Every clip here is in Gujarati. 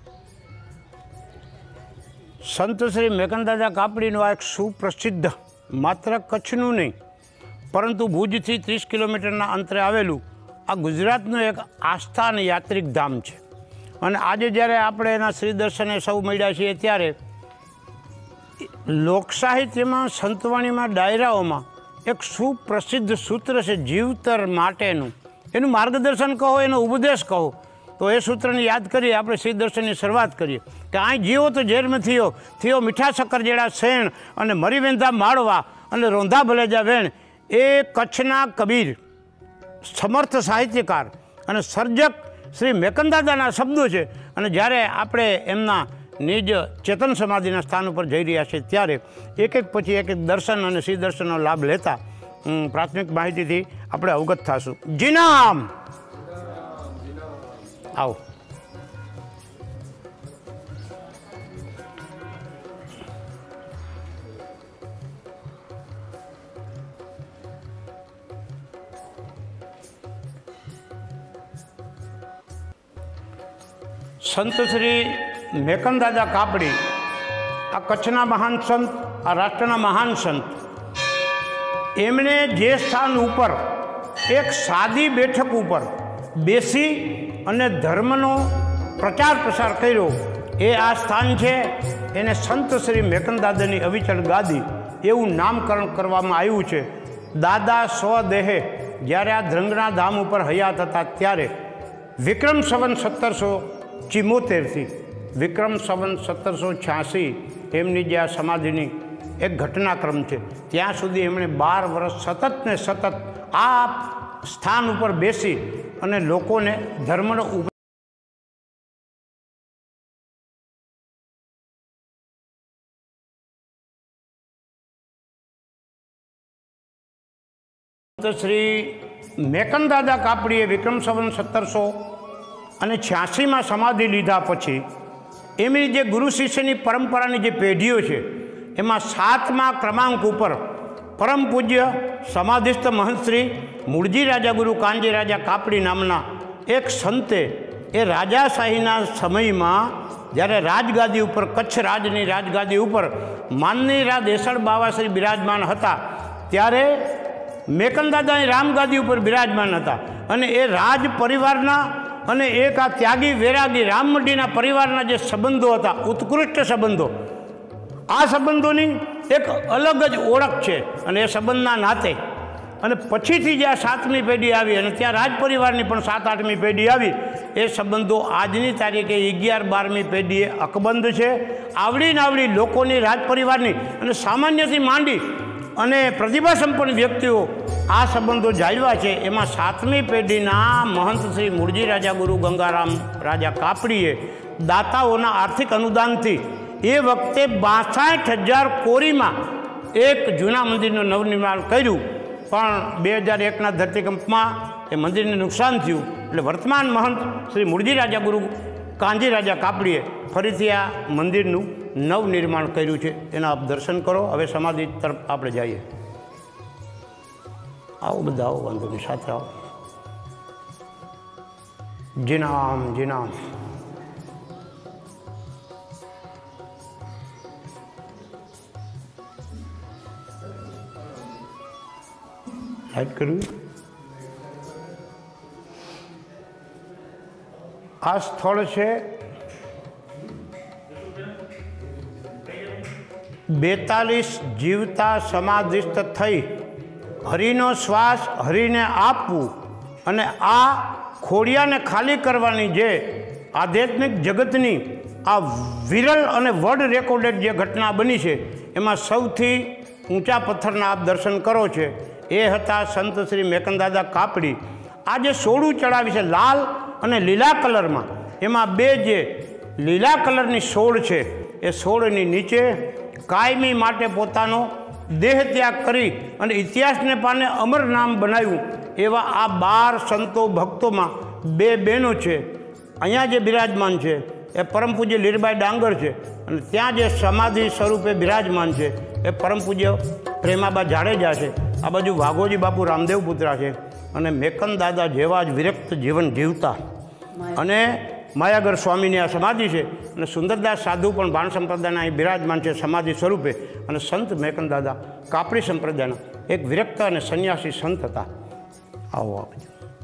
સંત શ્રી મેકનદાદા કાપડીનું આ એક સુપ્રસિદ્ધ માત્ર કચ્છનું નહીં પરંતુ ભુજથી 30 કિલોમીટરના અંતરે આવેલું આ ગુજરાતનું એક આસ્થા અને યાત્રિક ધામ છે. અને આજે જ્યારે આપણે એના શ્રી દર્શને સૌ મળ્યા છીએ ત્યારે લોકસાહિત્યમાં, સંતવાણીમાં, ડાયરાઓમાં એક સુપ્રસિદ્ધ સૂત્ર છે જીવતર માટેનું. એનું માર્ગદર્શન કહો, એનો ઉપદેશ કહો, તો એ સૂત્રને યાદ કરી આપણે શ્રી દર્શનની શરૂઆત કરીએ કે અહીં જીવો તો ઝેરમ થયો મીઠા શક્કર જેડા શેણ અને મરી વેંધા માળવા અને રોંધા ભલેજા વેણ. એ કચ્છના કબીર, સમર્થ સાહિત્યકાર અને સર્જક શ્રી મેકનદાદાના શબ્દો છે. અને જ્યારે આપણે એમના નિજ ચેતન સમાધિના સ્થાન ઉપર જઈ રહ્યા છીએ ત્યારે એક એક પછી એક દર્શન અને શ્રી દર્શનનો લાભ લેતા પ્રાથમિક માહિતીથી આપણે અવગત થશું. જીનામ આવો. સંત શ્રી મેકનદાદા કાપડી આ કચ્છના મહાન સંત, આ રાષ્ટ્રના મહાન સંત, એમણે જે સ્થાન ઉપર એક સાદી બેઠક ઉપર બેસી અને ધર્મનો પ્રચાર પ્રસાર કર્યો એ આ સ્થાન છે. એને સંત શ્રી મેકનદાદાની અવિચળ ગાદી એવું નામકરણ કરવામાં આવ્યું છે. દાદા સ્વદેહે જ્યારે આ ધ્રંગના ધામ ઉપર હયાત હતા ત્યારે વિક્રમ સંવત 1774થી વિક્રમ સંવત 1786 એમની જે આ સમાધિની એક ઘટનાક્રમ છે ત્યાં સુધી એમણે 12 વર્ષ સતત ને સતત આ સ્થાન ઉપર બેસી અને લોકોને ધર્મનો શ્રી મેકનદાદા કાપડીએ વિક્રમ સંવત 1786માં સમાધિ લીધા પછી એમની જે ગુરુ શિષ્યની પરંપરાની જે પેઢીઓ છે એમાં 7મા ક્રમાંક ઉપર પરમ પૂજ્ય સમાધિસ્થ મહંત શ્રી મૂળજી રાજા ગુરુ કાનજી રાજા કાપડી નામના એક સંતે એ રાજાશાહીના સમયમાં જ્યારે રાજગાદી ઉપર, કચ્છ રાજની રાજગાદી ઉપર માનની રા દેસળ બાવાશ્રી બિરાજમાન હતા ત્યારે મેકનદાદા રામગાદી ઉપર બિરાજમાન હતા. અને એ રાજ પરિવારના અને એક આ ત્યાગી વૈરાગી રામમંડીના પરિવારના જે સંબંધો હતા, ઉત્કૃષ્ટ સંબંધો, આ સંબંધોની એક અલગ જ ઓળખ છે. અને એ સંબંધના નાતે અને પછીથી જે આ 7મી પેઢી આવી અને ત્યાં રાજ પરિવારની પણ 7-8મી પેઢી આવી, એ સંબંધો આજની તારીખે 11-12મી પેઢીએ અકબંધ છે. આવડીને આવડી લોકોની રાજ પરિવારની અને સામાન્યથી માંડી અને પ્રતિભા સંપન્ન વ્યક્તિઓ આ સંબંધો જાળવ્યા છે. એમાં 7મી પેઢીના મહંત શ્રી મૂળજી રાજા ગુરુ ગંગારામ રાજા કાપડીએ દાતાઓના આર્થિક અનુદાનથી એ વખતે 62,000 કોરીમાં એક જૂના મંદિરનું નવનિર્માણ કર્યું. પણ 2001ના ધરતીકંપમાં એ મંદિરને નુકસાન થયું એટલે વર્તમાન મહંત શ્રી મૂળજી રાજા ગુરુ કાનજી રાજા કાપડીએ ફરીથી આ મંદિરનું નવનિર્માણ કર્યું છે. એના આપ દર્શન કરો. હવે સમાધિ તરફ આપણે જઈએ. આવો બધા આવો, વાંધો નહીં, સાથે આવો. જીનામ જીનામ. હાઈટ કરવી. આ સ્થળ છે 42 જીવતા સમાધિસ્થ થઈ હરિનો શ્વાસ હરિને આપવું અને આ ખોડિયાને ખાલી કરવાની જે આધ્યાત્મિક જગતની આ વિરલ અને વર્લ્ડ રેકોર્ડેડ જે ઘટના બની છે એમાં સૌથી ઊંચા પથ્થરના આપ દર્શન કરો છે એ હતા સંત શ્રી મેકનદાદા કાપડી. આ જે સોડું ચડાવી છે લાલ અને લીલા કલરમાં, એમાં બે જે લીલા કલરની સોડ છે એ સોડની નીચે કાયમી માટે પોતાનો દેહ ત્યાગ કરી અને ઇતિહાસને પાને અમર નામ બનાવ્યું એવા આ 12 સંતો ભક્તોમાં 2 બહેનો છે. અહીંયા જે બિરાજમાન છે એ પરમ પૂજ્ય લીરબાઈ ડાંગર છે અને ત્યાં જે સમાધિ સ્વરૂપે બિરાજમાન છે એ પરમ પૂજ્ય પ્રેમાબા જાડેજા છે. આ બાજુ વાઘોજી બાપુ રામદેવ પુત્રા છે અને મેકનદાદા જેવા જ વિરક્ત જીવન જીવતા અને માયાગર સ્વામીની આ સમાધિ છે અને સુંદરદાસ સાધુ પણ બાણ સંપ્રદાયના અહીં બિરાજમાન છે સમાધિ સ્વરૂપે. અને સંત મેકંદાદા કાપડી સંપ્રદાયના એક વિરક્ત અને સંન્યાસી સંત હતા. આવો આપણે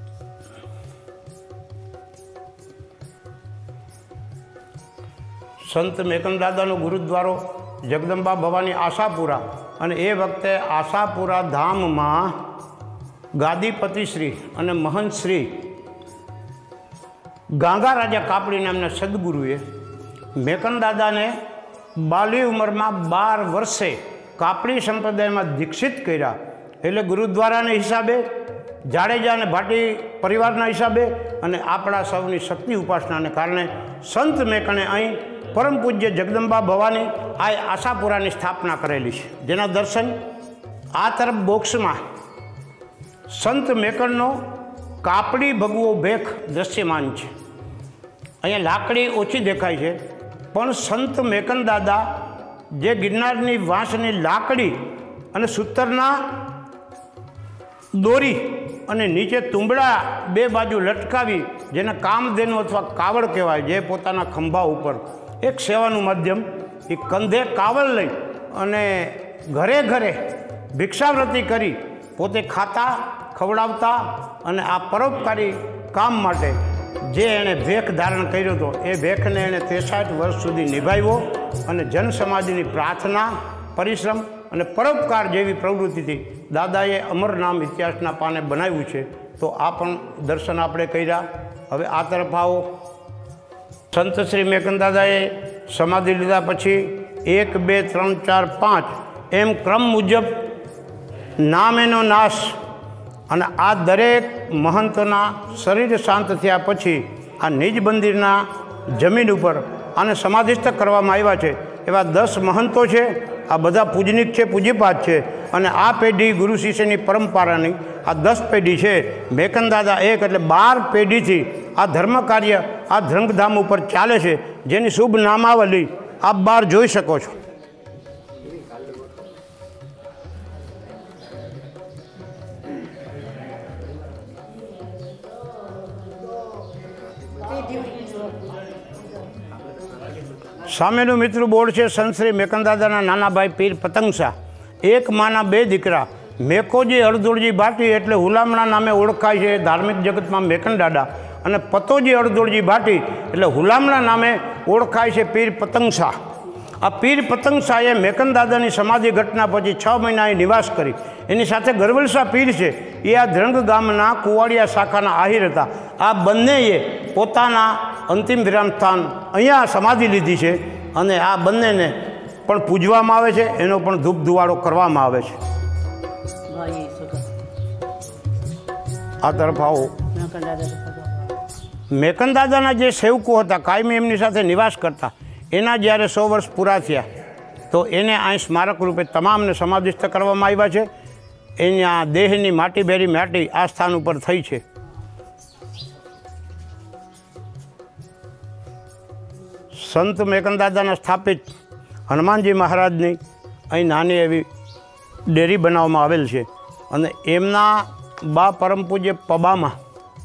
સંત મેકંદાદાનો ગુરુદ્વારો જગદંબા ભવાની આશાપુરા. અને એ વખતે આશાપુરા ધામમાં ગાદીપતિ શ્રી અને મહંત શ્રી ગાંગા રાજા કાપડી નામના સદગુરુએ મેકંદાદાને બાલી ઉંમરમાં 12 વર્ષે કાપડી સંપ્રદાયમાં દીક્ષિત કર્યા. એટલે ગુરુદ્વારાના હિસાબે, જાડેજા અને ભાટી પરિવારના હિસાબે અને આપણા સૌની શક્તિ ઉપાસનાને કારણે સંત મેકણે અહીં પરમ પૂજ્ય જગદંબા ભવાની આ આશાપુરાની સ્થાપના કરેલી છે, જેના દર્શન આ તરફ બોક્સમાં સંત મેકણનો કાપડી ભગવો ભેખ દ્રશ્યમાન છે. અહીંયા લાકડી ઓછી દેખાય છે, પણ સંત મેકંદાદા જે ગિરનારની વાંસની લાકડી અને સૂતરના દોરી અને નીચે તુંબડા 2 બાજુ લટકાવી, જેને કામધેનુ અથવા કાવડ કહેવાય, જે પોતાના ખંભા ઉપર એક સેવાનું માધ્યમ, એ કંધે કાવડ લઈ અને ઘરે ઘરે ભિક્ષાવૃત્તિ કરી પોતે ખાતા ખવડાવતા અને આ પરોપકારી કામ માટે જે એણે ભેખ ધારણ કર્યો હતો એ ભેખને એણે 63 વર્ષ સુધી નિભાવ્યો. અને જન સમાજની પ્રાર્થના, પરિશ્રમ અને પરોપકાર જેવી પ્રવૃત્તિથી દાદાએ અમર નામ ઇતિહાસના પાને બનાવ્યું છે. તો આ પણ દર્શન આપણે કર્યા. હવે આ તરફ આવો. સંત શ્રી મેકંદાદાએ સમાધિ લીધા પછી 1, 2, 3, 4, 5 એમ ક્રમ મુજબ નામ એનો નાશ અને આ દરેક મહંતોના શરીર શાંત થયા પછી આ નિજ મંદિરના જમીન ઉપર આને સમાધિસ્થ કરવામાં આવ્યા છે. એવા 10 મહંતો છે. આ બધા પૂજનિક છે, પૂજ્યપાત છે. અને આ પેઢી ગુરુ શિષ્યની પરંપરાની આ 10 પેઢી છે. મેકંદાદા 1 એટલે 12 પેઢીથી આ ધર્મ કાર્ય આ ધ્રંગધામ ઉપર ચાલે છે, જેની શુભ નામાવલી આપ બહાર જોઈ શકો છો. સામેનું મિત્ર બોર્ડ છે સંત શ્રી મેકંદાદાના નાના ભાઈ પીર પતંગશાહ. એક માના 2 દીકરા. મેકોજી અડધોળજી ભાટી એટલે હુલામણા નામે ઓળખાય છે ધાર્મિક જગતમાં મેકંદાદા, અને પતોજી અડધોળજી ભાટી એટલે હુલામણા નામે ઓળખાય છે પીર પતંગશાહ. આ પીર પતંગશાહે મેકંદાદાની સમાધિ ઘટના પછી 6 મહિના અહીં નિવાસ કરી. એની સાથે ગરવલશાહ પીર છે, એ આ ધ્રંગ ગામના કુવાડિયા શાખાના આહિર હતા. આ બંનેએ પોતાના અંતિમ વિરામ સ્થાન અહીંયા સમાધિ લીધી છે. અને આ બંનેને પણ પૂજવામાં આવે છે, એનો પણ ધૂપ ધુવાડો કરવામાં આવે છે. આ તરફ આવો. મેકંદાદાના જે સેવકો હતા, કાયમી એમની સાથે નિવાસ કરતા, એના જ્યારે 100 વર્ષ પૂરા થયા તો એને અહીં સ્મારક રૂપે તમામને સમાધિસ્થ કરવામાં આવ્યા છે. એના દેહની માટી માટી આ સ્થાન ઉપર થઈ છે. સંત મેકંદાદાના સ્થાપિત હનુમાનજી મહારાજની અહીં નાની એવી ડેરી બનાવવામાં આવેલ છે. અને એમના બા પરમ પૂજ્ય પબામાં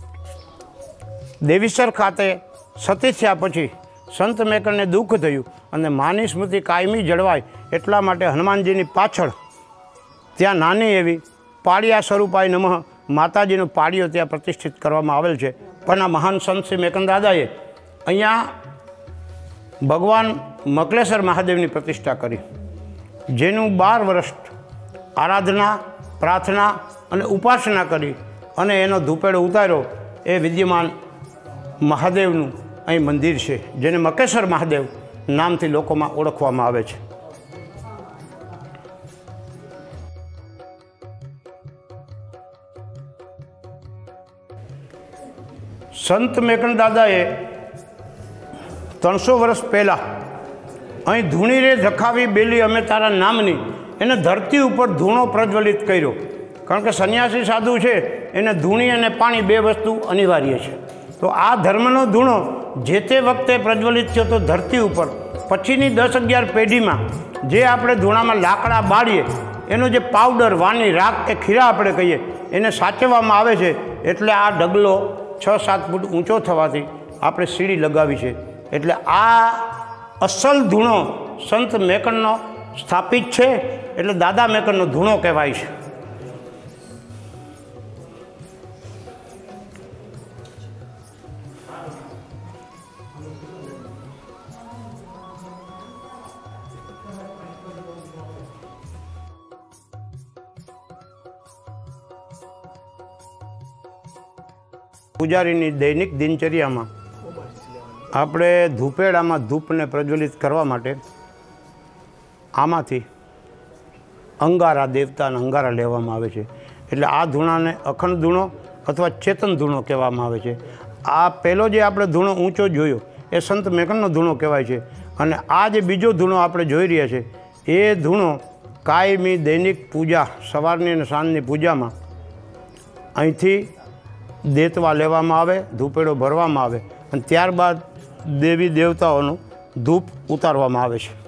દેવીસર ખાતે સતી થયા પછી સંત મેકણને દુઃખ થયું અને માની સ્મૃતિ કાયમી જળવાય એટલા માટે હનુમાનજીની પાછળ ત્યાં નાની એવી પાળિયા સ્વરૂપાય નમઃ માતાજીનો પાળિયો ત્યાં પ્રતિષ્ઠિત કરવામાં આવેલ છે. પણ આ મહાન સંત શ્રી મેકંદાદાએ અહીંયા ભગવાન મકલેશ્વર મહાદેવની પ્રતિષ્ઠા કરી, જેનું 12 વર્ષ આરાધના, પ્રાર્થના અને ઉપાસના કરી અને એનો ધૂપેડો ઉતાર્યો. એ વિદ્યમાન મહાદેવનું અહીં મંદિર છે, જેને મકેશ્વર મહાદેવ નામથી લોકોમાં ઓળખવામાં આવે છે. સંત મેકંદાદાએ 300 વર્ષ પહેલાં અહીં ધૂણી રે ધખાવી બેલી અમે તારા નામની એને ધરતી ઉપર ધૂણો પ્રજ્વલિત કર્યો. કારણ કે સંન્યાસી સાધુ છે એને ધૂણી અને પાણી 2 વસ્તુ અનિવાર્ય છે. તો આ ધર્મનો ધૂણો જે તે વખતે પ્રજ્વલિત થયો તો ધરતી ઉપર. પછીની 10-11 પેઢીમાં જે આપણે ધૂણામાં લાકડા બાળીએ એનો જે પાવડર, વાની, રાખ કે ખીરા આપણે કહીએ, એને સાચવવામાં આવે છે. એટલે આ ઢગલો 6-7 ફૂટ ઊંચો થવાથી આપણે સીડી લગાવી છે. એટલે આ અસલ ધૂણો સંત મેકણનો સ્થાપિત છે, એટલે દાદા મેકણનો ધૂણો કહેવાય છે. પૂજારીની દૈનિક દિનચર્યામાં આપણે ધૂપેડામાં ધૂપને પ્રજ્વલિત કરવા માટે આમાંથી અંગારા, દેવતાના અંગારા લેવામાં આવે છે. એટલે આ ધૂણાને અખંડ ધૂણો અથવા ચેતન ધૂણો કહેવામાં આવે છે. આ પહેલો જે આપણે ધૂણો ઊંચો જોયો એ સંત મેકણનો ધૂણો કહેવાય છે. અને આ જે બીજો ધૂણો આપણે જોઈ રહ્યા છે એ ધૂણો કાયમી દૈનિક પૂજા, સવારની અને સાંજની પૂજામાં અહીંથી દેતવા લેવામાં આવે, ધૂપેડો ભરવામાં આવે અને ત્યારબાદ દેવી દેવતાઓનું ધૂપ ઉતારવામાં આવે છે.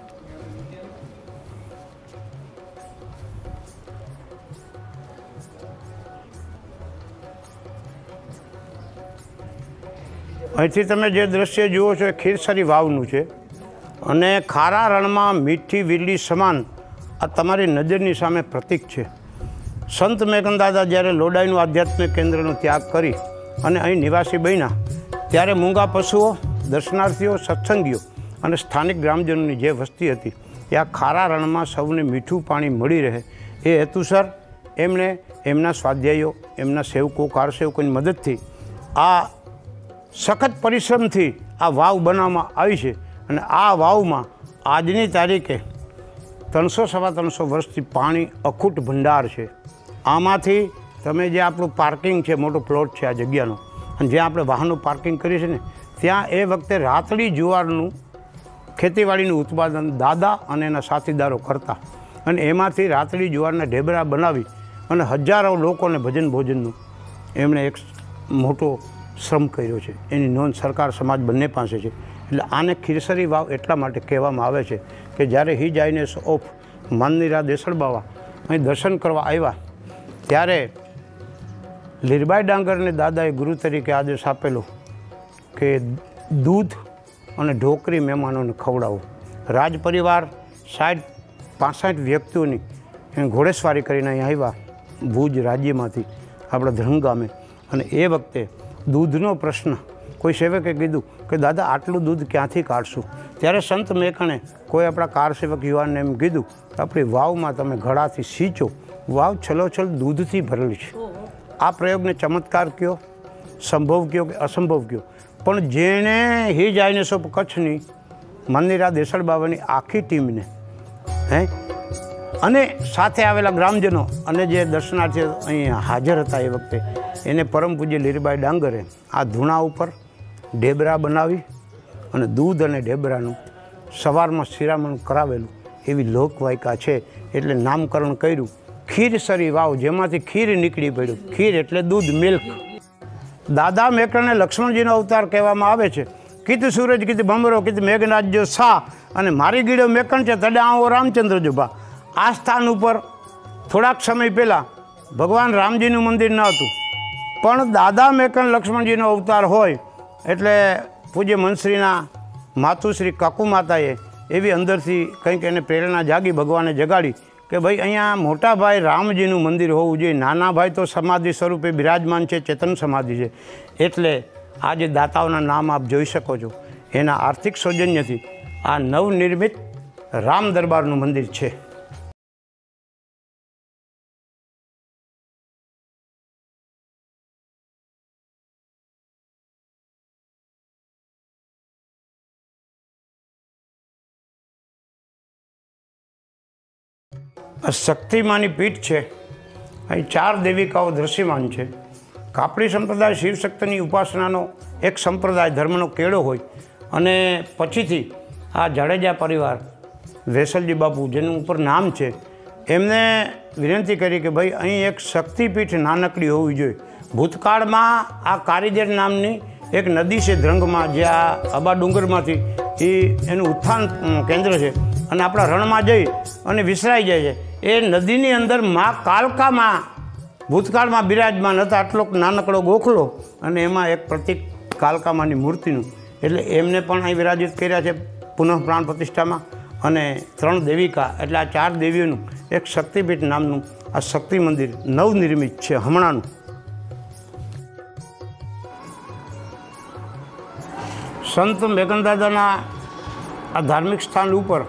અહીંથી તમે જે દ્રશ્ય જુઓ છો એ ખીરસરી વાવનું છે અને ખારા રણમાં મીઠી વીરડી સમાન આ તમારી નજરની સામે પ્રતીક છે. સંત મેકણ દાદા જ્યારે લોડાઈનું આધ્યાત્મિક કેન્દ્રનો ત્યાગ કરી અને અહીં નિવાસી બન્યા ત્યારે મૂંગા પશુઓ, દર્શનાર્થીઓ, સત્સંગીઓ અને સ્થાનિક ગ્રામજનોની જે વસ્તી હતી એ આ ખારા રણમાં સૌને મીઠું પાણી મળી રહે એ હેતુસર એમણે એમના સ્વાધ્યાયીઓ, એમના સેવકો, કારસેવકોની મદદથી આ સખત પરિશ્રમથી આ વાવ બનાવવામાં આવી છે. અને આ વાવમાં આજની તારીખે 300-325 વર્ષથી પાણી અખૂટ ભંડાર છે. આમાંથી તમે જે આપણું પાર્કિંગ છે, મોટો પ્લોટ છે આ જગ્યાનો, અને જ્યાં આપણે વાહનો પાર્કિંગ કરીએ છીએ ને ત્યાં એ વખતે રાતડી જુવારનું ખેતીવાડીનું ઉત્પાદન દાદા અને એના સાથીદારો કરતા અને એમાંથી રાતડી જુવારના ઢેબરા બનાવી અને હજારો લોકોને ભજન ભોજનનું એમણે એક મોટો શ્રમ કર્યો છે. એની નોંધ સરકાર, સમાજ બંને પાસે છે. એટલે આને ખીરસરી વાવ એટલા માટે કહેવામાં આવે છે કે જ્યારે હિજ આઇનેસ ઓફ માનનીરા દેસળ બાવા અહીં દર્શન કરવા આવ્યા ત્યારે લીરબાઈ ડાંગરને દાદાએ ગુરુ તરીકે આદેશ આપેલો કે દૂધ અને ઢોકરી મહેમાનોને ખવડાવો. રાજ પરિવાર 60-65 વ્યક્તિઓની ઘોડેસવારી કરીને અહીં આવ્યા ભુજ રાજ્યમાંથી, આપણા ધરમગામે. અને એ વખતે દૂધનો પ્રશ્ન કોઈ સેવકે કીધું કે દાદા આટલું દૂધ ક્યાંથી કાઢશું? ત્યારે સંત મેકણે કોઈ આપણા કારસેવક યુવાનને એમ કીધું કે આપણી વાવમાં તમે ઘડાથી સિંચો, વાવ છલોછલ દૂધથી ભરેલી છે. આ પ્રયોગને ચમત્કાર કયો, સંભવ કયો કે અસંભવ કયો, પણ જેણે હિજ આઇનેસ ઓફ કચ્છની માનનીરા દેસળ બાવાની આખી ટીમને અને સાથે આવેલા ગ્રામજનો અને જે દર્શનાર્થીઓ અહીં હાજર હતા એ વખતે એને પરમ પૂજ્ય લીરબાઈ ડાંગરે આ ધૂણા ઉપર ઢેબરા બનાવી અને દૂધ અને ઢેબરાનું સવારમાં શિરામણ કરાવેલું એવી લોકવાયકા છે. એટલે નામકરણ કર્યું ખીરસરી વાવ, જેમાંથી ખીર નીકળી પડ્યું. ખીર એટલે દૂધ, મિલ્ક. દાદા મેકણને લક્ષ્મણજીનો અવતાર કહેવામાં આવે છે. કિત સૂરજ કિત ભમરો કિત મેઘનાથ જો સા, અને મારી ગીડો મેકણ છે તડે આવો રામચંદ્ર જો બા. આ સ્થાન ઉપર થોડાક સમય પહેલાં ભગવાન રામજીનું મંદિર ન હતું, પણ દાદા મેકણ લક્ષ્મણજીનો અવતાર હોય એટલે પૂજ્ય મંશ્રીના માતુશ્રી કાકુ માતાએ એવી અંદરથી કંઈક એને પ્રેરણા જાગી, ભગવાને જગાડી કે ભાઈ અહીંયા મોટા ભાઈ રામજીનું મંદિર હોવું જોઈએ, નાના ભાઈ તો સમાધિ સ્વરૂપે બિરાજમાન છે, ચેતન સમાધિ છે. એટલે આ જે દાતાઓના નામ આપ જોઈ શકો છો એના આર્થિક સૌજન્યથી આ નવનિર્મિત રામ દરબારનું મંદિર છે. આ શક્તિમાની પીઠ છે. અહીં 4 દેવિકાઓ દ્રશ્યમાન છે. કાપડી સંપ્રદાય શિવશક્તિની ઉપાસનાનો એક સંપ્રદાય, ધર્મનો કેળો હોય અને પછીથી આ જાડેજા પરિવાર, વેસલજી બાપુ જેનું ઉપર નામ છે, એમને વિનંતી કરી કે ભાઈ અહીં એક શક્તિપીઠ નાનકડી હોવી જોઈએ. ભૂતકાળમાં આ કારીજર નામની એક નદી છે ધ્રંગમાં, જે આ અબા ડુંગરમાંથી એનું ઉત્થાન કેન્દ્ર છે અને આપણા રણમાં જઈ અને વિસરાઈ જાય છે. એ નદીની અંદર મા કાલકામાં ભૂતકાળમાં બિરાજમાન હતા. આટલો નાનકડો ગોખલો અને એમાં એક પ્રતીક કાલકામાની મૂર્તિનું, એટલે એમને પણ અહીં વિરાજિત કર્યા છે પુનઃ પ્રાણ પ્રતિષ્ઠામાં. અને 3 દેવિકા એટલે આ 4 દેવીઓનું એક શક્તિપીઠ નામનું આ શક્તિ મંદિર નવનિર્મિત છે હમણાંનું. સંત મેઘનદાદાના આ ધાર્મિક સ્થાન ઉપર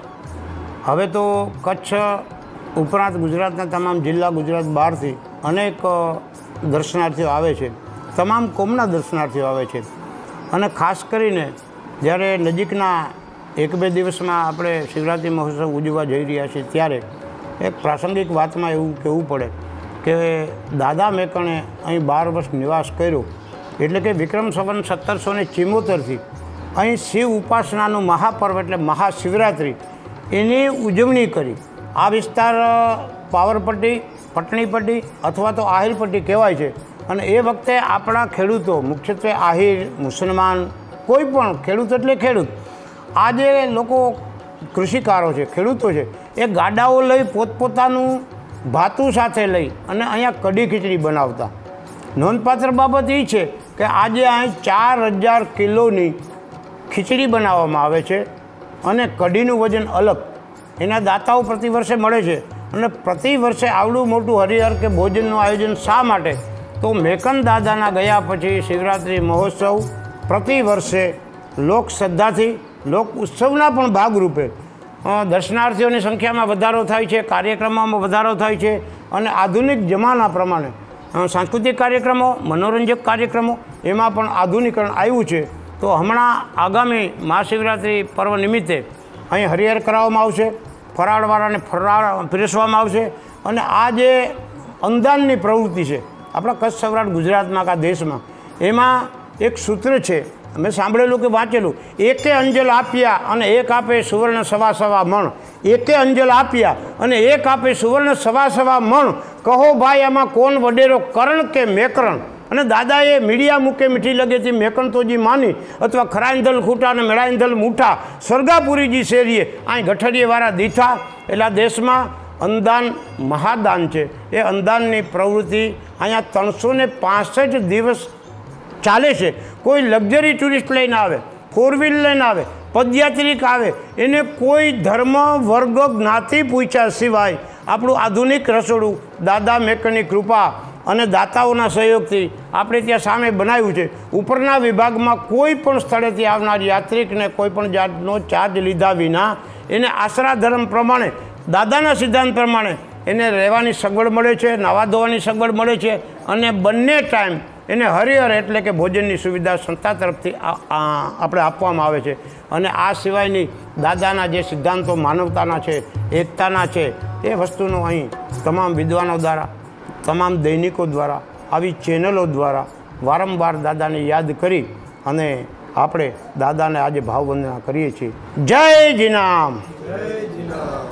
હવે તો કચ્છ ઉપરાંત ગુજરાતના તમામ જિલ્લા, ગુજરાત બહારથી અનેક દર્શનાર્થીઓ આવે છે, તમામ કોમના દર્શનાર્થીઓ આવે છે. અને ખાસ કરીને જ્યારે નજીકના 1-2 દિવસમાં આપણે શિવરાત્રિ મહોત્સવ ઉજવવા જઈ રહ્યા છીએ ત્યારે એક પ્રાસંગિક વાતમાં એવું કહેવું પડે કે દાદા મેકણે અહીં 12 વર્ષ નિવાસ કર્યો, એટલે કે વિક્રમ સંવત 1774થી અહીં શિવ ઉપાસનાનું મહાપર્વ એટલે મહાશિવરાત્રિ એની ઉજવણી કરી. આ વિસ્તાર પાવરપટ્ટી, પટણીપટ્ટી અથવા તો આહિરપટ્ટી કહેવાય છે. અને એ વખતે આપણા ખેડૂતો, મુખ્યત્વે આહિર, મુસલમાન, કોઈ પણ ખેડૂત એટલે ખેડૂત, આ જે લોકો કૃષિકારો છે, ખેડૂતો છે, એ ગાડાઓ લઈ પોતપોતાનું ભાતું સાથે લઈ અને અહીંયા કઢી ખીચડી બનાવતા. નોંધપાત્ર બાબત એ છે કે આજે અહીં 4000 કિલોની ખીચડી બનાવવામાં આવે છે અને કઢીનું વજન અલગ. એના દાતાઓ પ્રતિ વર્ષે મળે છે. અને પ્રતિ વર્ષે આવડું મોટું હરિહર કે ભોજનનું આયોજન શા માટે? તો મેકન દાદાના ગયા પછી શિવરાત્રિ મહોત્સવ પ્રતિ વર્ષે લોક શ્રદ્ધાથી, લોક ઉત્સવના પણ ભાગરૂપે દર્શનાર્થીઓની સંખ્યામાં વધારો થાય છે, કાર્યક્રમોમાં વધારો થાય છે. અને આધુનિક જમાના પ્રમાણે સાંસ્કૃતિક કાર્યક્રમો, મનોરંજક કાર્યક્રમો એમાં પણ આધુનિકરણ આવ્યું છે. તો હમણાં આગામી મહાશિવરાત્રિ પર્વ નિમિત્તે અહીં હરિહર કરાવવામાં આવશે, ફરાળવાળાને ફરાળ પીરસવામાં આવશે. અને આ જે અંદાનની પ્રવૃત્તિ છે આપણા કચ્છ, સૌરાષ્ટ્ર, ગુજરાતમાં, આ દેશમાં, એમાં એક સૂત્ર છે, મેં સાંભળેલું કે વાંચેલું, એકે અંજલ આપ્યા અને એક આપે સુવર્ણ 1.25 મણ. એકે અંજલ આપ્યા અને એક આપે સુવર્ણ 1.25 મણ. કહો ભાઈ આમાં કોણ વડેરો, કરણ કે મેકરણ? અને દાદાએ મીડિયા મૂકે મીઠી લગેથી મેકણ તોજી માની, અથવા ખરાઈંધલ ખૂટા અને મેળાઈંધલ મૂઠા, સ્વર્ગાપુરીજી શેરીએ અહીં ગઠડીએવાળા દીઠા. એટલે આ દેશમાં અંદાન મહાદાન છે. એ અંદાનની પ્રવૃત્તિ અહીંયા 365 દિવસ ચાલે છે. કોઈ લક્ઝરી ટુરિસ્ટ લઈને આવે, 4 વ્હીલ લઈને આવે, પદયાત્રિક આવે, એને કોઈ ધર્મ, વર્ગ, જ્ઞાતિ પૂછ્યા સિવાય આપણું આધુનિક રસોડું દાદા મેકણની કૃપા અને દાતાઓના સહયોગથી આપણે ત્યાં સામે બનાવ્યું છે. ઉપરના વિભાગમાં કોઈ પણ સ્થળેથી આવનાર યાત્રિકને કોઈ પણ જાતનો ચાર્જ લીધા વિના એને આશરા ધર્મ પ્રમાણે, દાદાના સિદ્ધાંત પ્રમાણે એને રહેવાની સગવડ મળે છે, નાવા ધોવાની સગવડ મળે છે. અને બંને ટાઈમ એને હરિહર એટલે કે ભોજનની સુવિધા સંસ્થા તરફથી આપણે આપવામાં આવે છે. અને આ સિવાયની દાદાના જે સિદ્ધાંતો માનવતાના છે, એકતાના છે, એ વસ્તુનો અહીં તમામ વિદ્વાનો દ્વારા, તમામ દૈનિકો દ્વારા, આવી ચેનલો દ્વારા વારંવાર દાદાને યાદ કરી અને આપણે દાદાને આજે ભાવવંદના કરીએ છીએ. જય જીનામ. જય જીનામ.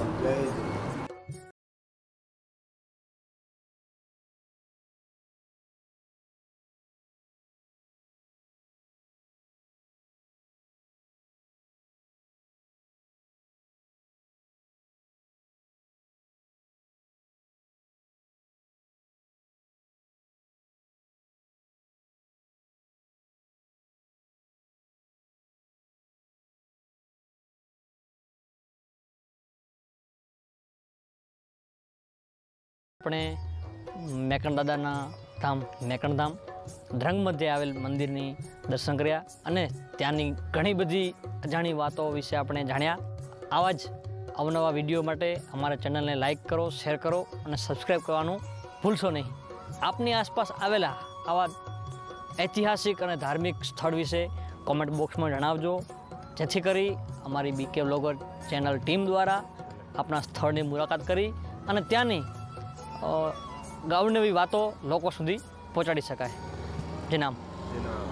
આપણે મેકણ દાદાના ધામ મેકણધામ ધ્રંગ મધ્યે આવેલ મંદિરની દર્શન કર્યા અને ત્યાંની ઘણી બધી અજાણી વાતો વિશે આપણે જાણ્યા. આવા જ અવનવા વિડીયો માટે અમારા ચેનલને લાઇક કરો, શેર કરો અને સબસ્ક્રાઈબ કરવાનું ભૂલશો નહીં. આપની આસપાસ આવેલા આવા ઐતિહાસિક અને ધાર્મિક સ્થળ વિશે કોમેન્ટ બોક્સમાં જણાવજો, જેથી કરી અમારી બીકે વ્લોગર ચેનલ ટીમ દ્વારા આપણા સ્થળની મુલાકાત કરી અને ત્યાંની ગાવનવી વાતો લોકો સુધી પહોંચાડી શકાય. જય નામ.